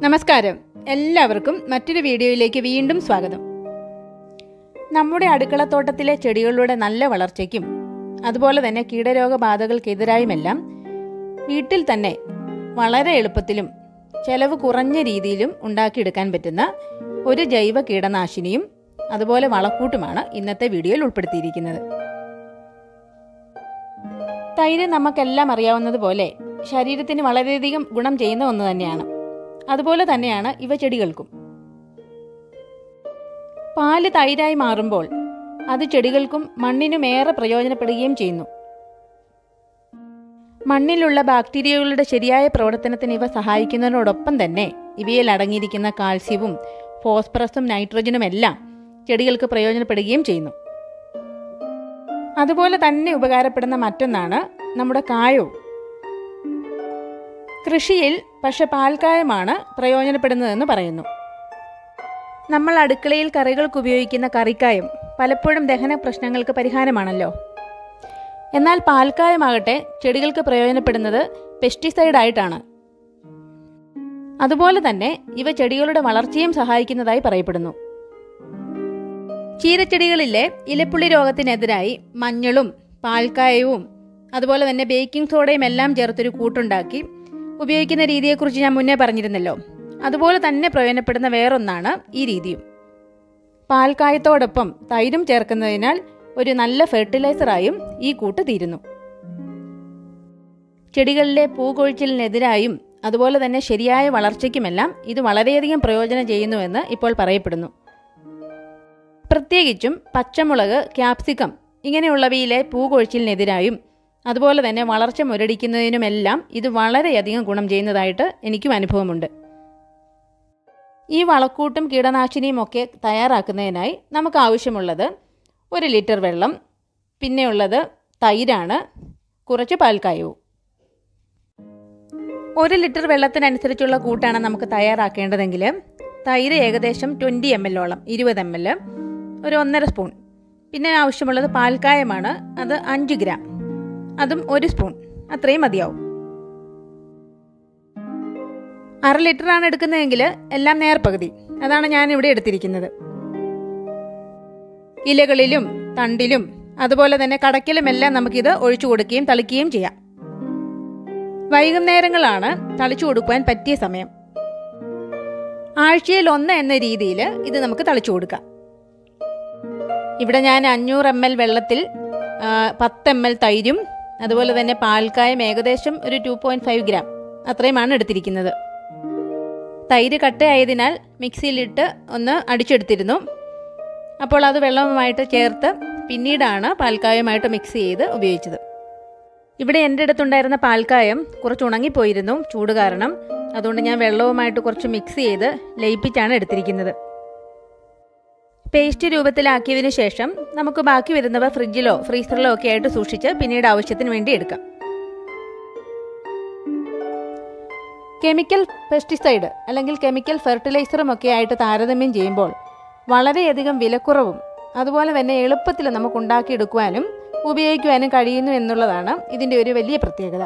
നമസ്കാരം, എല്ലാവർക്കും മറ്റൊരു വീഡിയോയിലേക്ക് വീണ്ടും സ്വാഗതം. നമ്മുടെ അടുക്കളത്തോട്ടത്തിലെ ചെടികളുടെ നല്ല വളർച്ചയ്ക്കും അതുപോലെ തന്നെ കീടരോഗബാധകൾക്കെതിരായുമെല്ലാം വീട്ടിൽ തന്നെ വളരെ എളുപ്പത്തിലും ചെലവ് കുറഞ്ഞ രീതിയിലും ഉണ്ടാക്കിയെടുക്കാൻ പറ്റുന്ന ഒരു ജൈവ കീടനാശിനിയും അതുപോലെ വളക്കൂട്ടുമാണ് ഇന്നത്തെ വീഡിയോയിൽ ഉൾപ്പെടുത്തിയിരിക്കുന്നത്. തൈര് നമുക്കെല്ലാം അറിയാവുന്നതുപോലെ ശരീരത്തിന് വളരെയധികം ഗുണം ചെയ്യുന്ന ഒന്ന് തന്നെയാണ്. അതുപോലെ തന്നെയാണ് ഇവ ചെടികൾക്കും. പാല് തൈരായി മാറുമ്പോൾ അത് ചെടികൾക്കും മണ്ണിനുമേറെ പ്രയോജനപ്പെടുകയും ചെയ്യുന്നു. മണ്ണിലുള്ള ബാക്ടീരിയകളുടെ ശരിയായ പ്രവർത്തനത്തിന് ഇവ സഹായിക്കുന്നതിനോടൊപ്പം തന്നെ ഇവയിൽ അടങ്ങിയിരിക്കുന്ന കാൽസ്യവും ഫോസ്ഫറസും നൈട്രജനും എല്ലാം ചെടികൾക്ക് പ്രയോജനപ്പെടുകയും ചെയ്യുന്നു. അതുപോലെ തന്നെ ഉപകാരപ്പെടുന്ന മറ്റൊന്നാണ് നമ്മുടെ കായവും. കൃഷിയിൽ പക്ഷെ പാൽക്കായമാണ് പ്രയോജനപ്പെടുന്നതെന്ന് പറയുന്നു. നമ്മൾ അടുക്കളയിൽ കറികൾക്ക് ഉപയോഗിക്കുന്ന കറിക്കായം പലപ്പോഴും ദഹന പ്രശ്നങ്ങൾക്ക് പരിഹാരമാണല്ലോ. എന്നാൽ പാൽക്കായമാകട്ടെ ചെടികൾക്ക് പ്രയോജനപ്പെടുന്നത് പെസ്റ്റിസൈഡായിട്ടാണ്. അതുപോലെ തന്നെ ഇവ ചെടികളുടെ വളർച്ചയും സഹായിക്കുന്നതായി പറയപ്പെടുന്നു. ചീരച്ചെടികളിലെ ഇലപ്പുള്ളി രോഗത്തിനെതിരായി മഞ്ഞളും പാൽക്കായവും അതുപോലെ തന്നെ ബേക്കിംഗ് സോഡയും എല്ലാം ചേർത്തൊരു കൂട്ടുണ്ടാക്കി ഉപയോഗിക്കുന്ന രീതിയെക്കുറിച്ച് ഞാൻ മുന്നേ പറഞ്ഞിരുന്നല്ലോ. അതുപോലെ തന്നെ പ്രയോജനപ്പെടുന്ന വേറൊന്നാണ് ഈ രീതിയും. പാൽക്കായത്തോടൊപ്പം തൈരും ചേർക്കുന്നതിനാൽ ഒരു നല്ല ഫെർട്ടിലൈസറായും ഈ കൂട്ട് തീരുന്നു. ചെടികളിലെ പൂകൊഴിച്ചിലിനെതിരായും അതുപോലെ തന്നെ ശരിയായ വളർച്ചയ്ക്കുമെല്ലാം ഇത് വളരെയധികം പ്രയോജനം ചെയ്യുന്നുവെന്ന് ഇപ്പോൾ പറയപ്പെടുന്നു. പ്രത്യേകിച്ചും പച്ചമുളക്, ക്യാപ്സിക്കം ഇങ്ങനെയുള്ളവയിലെ പൂകൊഴിച്ചിലിനെതിരായും അതുപോലെ തന്നെ വളർച്ച മുരടിക്കുന്നതിനുമെല്ലാം ഇത് വളരെയധികം ഗുണം ചെയ്യുന്നതായിട്ട് എനിക്കും അനുഭവമുണ്ട്. ഈ വളക്കൂട്ടും കീടനാശിനിയും ഒക്കെ തയ്യാറാക്കുന്നതിനായി നമുക്ക് ആവശ്യമുള്ളത് 1 ലിറ്റർ വെള്ളം, പിന്നെയുള്ളത് തൈരാണ്, കുറച്ച് പാൽക്കായവും. 1 ലിറ്റർ വെള്ളത്തിനനുസരിച്ചുള്ള കൂട്ടാണ് നമുക്ക് തയ്യാറാക്കേണ്ടതെങ്കിൽ തൈര് ഏകദേശം 20 ml, 20 ml, ഒരു 1.5 സ്പൂൺ. പിന്നെ ആവശ്യമുള്ളത് പാൽക്കായമാണ്, അത് 5 ഗ്രാം, അതും 1 സ്പൂൺ, അത്രയും മതിയാവും. 1/2 ലിറ്ററാണ് എടുക്കുന്നതെങ്കിൽ എല്ലാം നേർപകുതി, അതാണ് ഞാൻ ഇവിടെ എടുത്തിരിക്കുന്നത്. ഇലകളിലും തണ്ടിലും അതുപോലെ തന്നെ കടക്കിലും എല്ലാം നമുക്കിത് ഒഴിച്ചു കൊടുക്കുകയും തളിക്കുകയും ചെയ്യാം. വൈകുന്നേരങ്ങളാണ് തളിച്ചു കൊടുക്കുവാൻ പറ്റിയ സമയം. ആഴ്ചയിൽ 1 എന്ന രീതിയിൽ ഇത് നമുക്ക് തളിച്ചു കൊടുക്കാം. ഇവിടെ ഞാൻ 500 ml വെള്ളത്തിൽ 10 ml തൈരും അതുപോലെ തന്നെ പാൽക്കായം ഏകദേശം ഒരു 2.5 ഗ്രാം അത്രയുമാണ് എടുത്തിരിക്കുന്നത്. തൈര് കട്ടയായതിനാൽ മിക്സിയിലിട്ട് ഒന്ന് അടിച്ചെടുത്തിരുന്നു. അപ്പോൾ അത് വെള്ളവുമായിട്ട് ചേർത്ത് പിന്നീടാണ് പാൽക്കായമായിട്ട് മിക്സ് ചെയ്ത് ഉപയോഗിച്ചത്. ഇവിടെ എൻ്റെ അടുത്തുണ്ടായിരുന്ന പാൽക്കായം കുറച്ച് ഉണങ്ങിപ്പോയിരുന്നു ചൂട് കാരണം. അതുകൊണ്ട് ഞാൻ വെള്ളവുമായിട്ട് കുറച്ച് മിക്സ് ചെയ്ത് ലയിപ്പിച്ചാണ് എടുത്തിരിക്കുന്നത്. പേസ്റ്റ് രൂപത്തിലാക്കിയതിനു ശേഷം നമുക്ക് ബാക്കി വരുന്നവ ഫ്രിഡ്ജിലോ ഫ്രീസറിലോ ഒക്കെ ആയിട്ട് സൂക്ഷിച്ച് പിന്നീട് ആവശ്യത്തിന് വേണ്ടി എടുക്കാം. കെമിക്കൽ പെസ്റ്റിസൈഡ് അല്ലെങ്കിൽ കെമിക്കൽ ഫെർട്ടിലൈസറും ഒക്കെ ആയിട്ട് താരതമ്യം ചെയ്യുമ്പോൾ വളരെയധികം വിലക്കുറവും അതുപോലെ തന്നെ എളുപ്പത്തിൽ നമുക്ക് ഉണ്ടാക്കിയെടുക്കുവാനും ഉപയോഗിക്കുവാനും കഴിയുന്നു എന്നുള്ളതാണ് ഇതിൻ്റെ ഒരു വലിയ പ്രത്യേകത.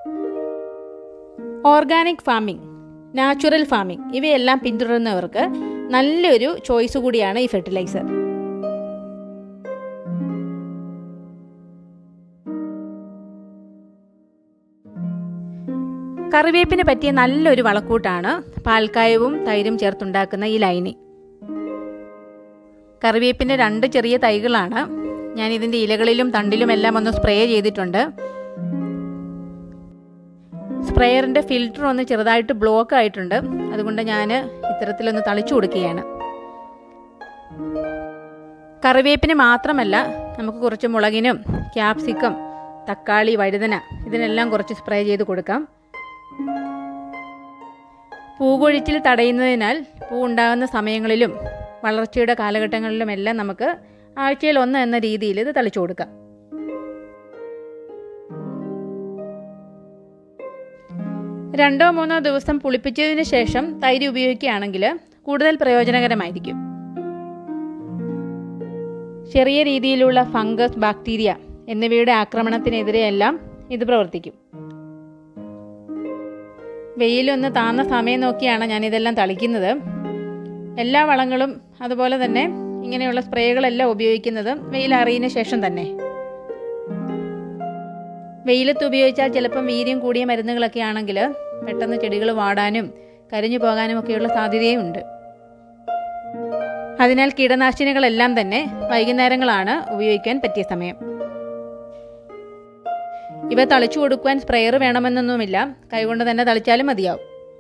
ഓർഗാനിക് ഫാമിംഗ്, നാച്ചുറൽ ഫാമിംഗ് ഇവയെല്ലാം പിന്തുടരുന്നവർക്ക് നല്ലൊരു ചോയ്സ് കൂടിയാണ് ഈ ഫെർട്ടിലൈസർ. കറിവേപ്പിന് പറ്റിയ നല്ലൊരു വളക്കൂട്ടാണ് പാൽക്കായവും തൈരും ചേർത്തുണ്ടാക്കുന്ന ഈ ലൈനി. കറിവേപ്പിൻ്റെ 2 ചെറിയ തൈകളാണ്. ഞാൻ ഇതിൻ്റെ ഇലകളിലും തണ്ടിലും എല്ലാം ഒന്ന് സ്പ്രേ ചെയ്തിട്ടുണ്ട്. സ്പ്രേയറിൻ്റെ ഫിൽറ്റർ ഒന്ന് ചെറുതായിട്ട് ബ്ലോക്ക് ആയിട്ടുണ്ട്. അതുകൊണ്ട് ഞാൻ ഇത്തരത്തിലൊന്ന് തളിച്ചു കൊടുക്കുകയാണ്. കറിവേപ്പിന് മാത്രമല്ല, നമുക്ക് കുറച്ച് മുളകിനും ക്യാപ്സിക്കം, തക്കാളി, വഴുതന ഇതിനെല്ലാം കുറച്ച് സ്പ്രേ ചെയ്ത് കൊടുക്കാം. പൂകൊഴിച്ചിൽ തടയുന്നതിനാൽ പൂ ഉണ്ടാകുന്ന സമയങ്ങളിലും വളർച്ചയുടെ കാലഘട്ടങ്ങളിലും എല്ലാം നമുക്ക് ആഴ്ചയിൽ 1 എന്ന രീതിയിൽ ഇത് തളിച്ചു കൊടുക്കാം. 2-3 ദിവസം പുളിപ്പിച്ചതിന് ശേഷം തൈര് ഉപയോഗിക്കുകയാണെങ്കിൽ കൂടുതൽ പ്രയോജനകരമായിരിക്കും. ചെറിയ രീതിയിലുള്ള ഫംഗസ്, ബാക്ടീരിയ എന്നിവയുടെ ആക്രമണത്തിനെതിരെയെല്ലാം ഇത് പ്രവർത്തിക്കും. വെയിലൊന്ന് താന്ന സമയം നോക്കിയാണ് ഞാനിതെല്ലാം തളിക്കുന്നത്. എല്ലാ വളങ്ങളും അതുപോലെ തന്നെ ഇങ്ങനെയുള്ള സ്പ്രേകളെല്ലാം ഉപയോഗിക്കുന്നത് വെയിലറിയതിന് ശേഷം തന്നെ. വെയിലത്ത് ഉപയോഗിച്ചാൽ ചിലപ്പം വീര്യം കൂടിയ മരുന്നുകളൊക്കെ ആണെങ്കിൽ പെട്ടെന്ന് ചെടികൾ വാടാനും കരിഞ്ഞു പോകാനും ഒക്കെയുള്ള സാധ്യതയും ഉണ്ട്. അതിനാൽ കീടനാശിനികളെല്ലാം തന്നെ വൈകുന്നേരങ്ങളാണ് ഉപയോഗിക്കാൻ പറ്റിയ സമയം. ഇവ തളിച്ചു കൊടുക്കുവാൻ സ്പ്രെയർ വേണമെന്നൊന്നുമില്ല, കൈകൊണ്ട് തന്നെ തളിച്ചാലും മതിയാവും.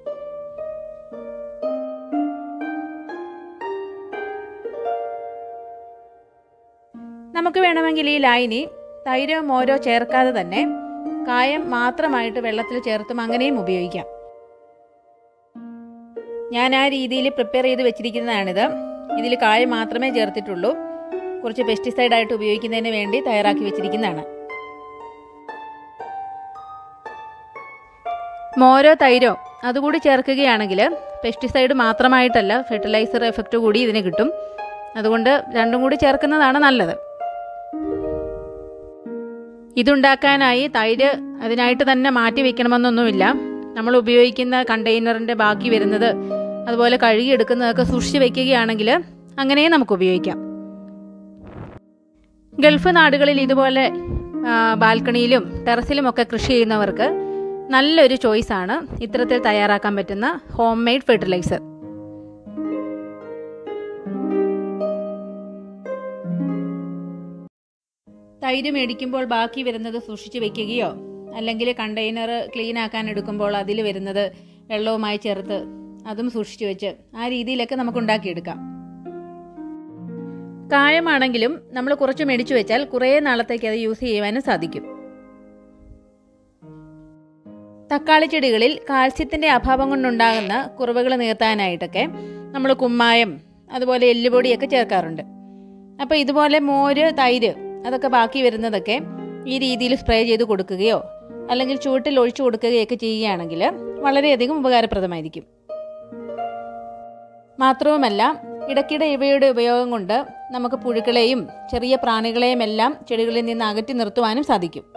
നമുക്ക് വേണമെങ്കിൽ ഈ ലായനി തൈരോ മോരോ ചേർക്കാതെ തന്നെ കായം മാത്രമായിട്ട് വെള്ളത്തിൽ ചേർത്തും അങ്ങനെയും ഉപയോഗിക്കാം. ഞാൻ ആ രീതിയിൽ പ്രിപ്പയർ ചെയ്ത് വെച്ചിരിക്കുന്നതാണിത്. ഇതിൽ കായം മാത്രമേ ചേർത്തിട്ടുള്ളൂ. കുറച്ച് പെസ്റ്റിസൈഡായിട്ട് ഉപയോഗിക്കുന്നതിന് വേണ്ടി തയ്യാറാക്കി വെച്ചിരിക്കുന്നതാണ്. മോരോ തൈരോ അതുകൂടി ചേർക്കുകയാണെങ്കിൽ പെസ്റ്റിസൈഡ് മാത്രമായിട്ടല്ല, ഫെർട്ടിലൈസർ എഫക്റ്റ് കൂടി ഇതിന് കിട്ടും. അതുകൊണ്ട് രണ്ടും കൂടി ചേർക്കുന്നതാണ് നല്ലത്. ഇതുണ്ടാക്കാനായി തൈര് അതിനായിട്ട് തന്നെ മാറ്റി വെക്കണമെന്നൊന്നുമില്ല. നമ്മൾ ഉപയോഗിക്കുന്ന കണ്ടെയ്നറിൻ്റെ ബാക്കി വരുന്നത് അതുപോലെ കഴുകിയെടുക്കുന്നതൊക്കെ സൂക്ഷിച്ച് വയ്ക്കുകയാണെങ്കിൽ അങ്ങനെയും നമുക്ക് ഉപയോഗിക്കാം. ഗൾഫ് നാടുകളിൽ ഇതുപോലെ ബാൽക്കണിയിലും ടെറസിലുമൊക്കെ കൃഷി ചെയ്യുന്നവർക്ക് നല്ലൊരു ചോയ്സാണ് ഇത്തരത്തിൽ തയ്യാറാക്കാൻ പറ്റുന്ന ഹോം മെയ്ഡ് ഫെർട്ടിലൈസർ. തൈര് മേടിക്കുമ്പോൾ ബാക്കി വരുന്നത് സൂക്ഷിച്ച് വെക്കുകയോ അല്ലെങ്കിൽ കണ്ടെയ്നർ ക്ലീൻ ആക്കാൻ എടുക്കുമ്പോൾ അതിൽ വരുന്നത് വെള്ളവുമായി ചേർത്ത് അതും സൂക്ഷിച്ചു വെച്ച് ആ രീതിയിലൊക്കെ നമുക്ക് ഉണ്ടാക്കിയെടുക്കാം. കായമാണെങ്കിലും നമ്മൾ കുറച്ച് മേടിച്ചു വെച്ചാൽ കുറേ നാളത്തേക്ക് അത് യൂസ് ചെയ്യുവാനും സാധിക്കും. തക്കാളി ചെടികളിൽ കാൽസ്യത്തിൻ്റെ അഭാവം കൊണ്ടുണ്ടാകുന്ന കുറവുകൾ നീർത്താനായിട്ടൊക്കെ നമ്മൾ കുമ്മായം അതുപോലെ എല്ലുപൊടിയൊക്കെ ചേർക്കാറുണ്ട്. അപ്പോൾ ഇതുപോലെ മോര് തൈര് അതൊക്കെ ബാക്കി വരുന്നതൊക്കെ ഈ രീതിയിൽ സ്പ്രേ ചെയ്ത് കൊടുക്കുകയോ അല്ലെങ്കിൽ ചുവട്ടിൽ ഒഴിച്ചു കൊടുക്കുകയൊക്കെ ചെയ്യുകയാണെങ്കിൽ വളരെയധികം ഉപകാരപ്രദമായിരിക്കും. മാത്രവുമല്ല ഇടയ്ക്കിടെ ഇവയുടെ ഉപയോഗം കൊണ്ട് നമുക്ക് പുഴുക്കളെയും ചെറിയ പ്രാണികളെയും എല്ലാം ചെടികളിൽ നിന്ന് അകറ്റി നിർത്തുവാനും സാധിക്കും.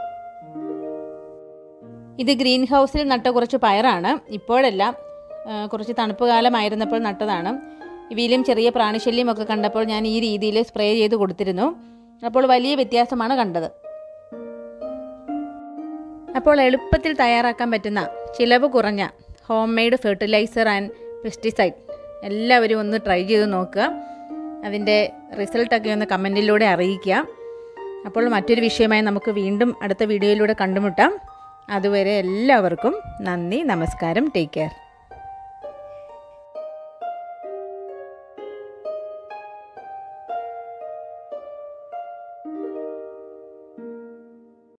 ഇത് ഗ്രീൻ ഹൗസിൽ നട്ട കുറച്ച് പയറാണ്. ഇപ്പോഴല്ല, കുറച്ച് തണുപ്പ് കാലമായിരുന്നപ്പോൾ നട്ടതാണ്. ഇവയിലും ചെറിയ പ്രാണിശല്യമൊക്കെ കണ്ടപ്പോൾ ഞാൻ ഈ രീതിയിൽ സ്പ്രേ ചെയ്ത് കൊടുത്തിരുന്നു. അപ്പോൾ വലിയ വ്യത്യാസമാണ് കണ്ടത്. അപ്പോൾ എളുപ്പത്തിൽ തയ്യാറാക്കാൻ പറ്റുന്ന ചിലവ് കുറഞ്ഞ home made fertiliser and pesticide എല്ലാവരും ഒന്ന് ട്രൈ ചെയ്ത് നോക്കുക. അതിൻ്റെ റിസൾട്ടൊക്കെ ഒന്ന് കമൻറ്റിലൂടെ അറിയിക്കുക. അപ്പോൾ മറ്റൊരു വിഷയമായി നമുക്ക് വീണ്ടും അടുത്ത വീഡിയോയിലൂടെ കണ്ടുമുട്ടാം. അതുവരെ എല്ലാവർക്കും നന്ദി, നമസ്കാരം, ടേക്ക് കെയർ.